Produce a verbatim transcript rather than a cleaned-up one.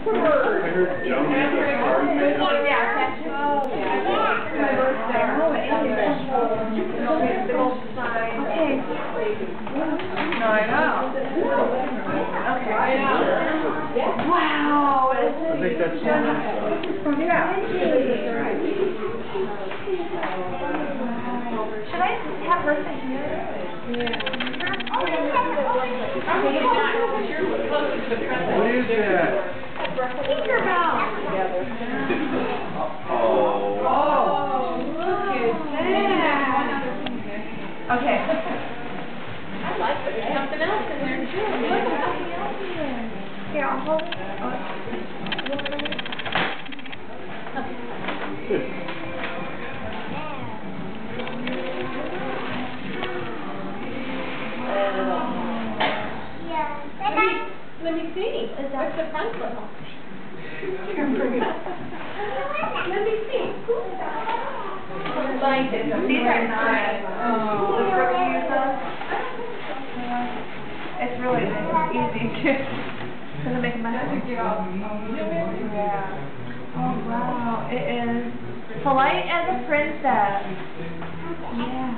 heard Joan had a card made up. Yeah, that's oh, yeah. My birthday. Oh, it is. Okay. No, I know. Okay. I know. Wow. I think that's one. Yeah. Should I have birthday here? Yeah. What is that? Tinkerbell. Oh. Oh, look at that. Okay. I like it. There's something else in there too. Look at something else in there. Here, I'll hold it. Let me see. Is that the pencil? Let me see. Like it. These are nice. Oh. Let's really use those. It's really easy to to make my yeah. Oh wow. It is polite as a princess. Yeah.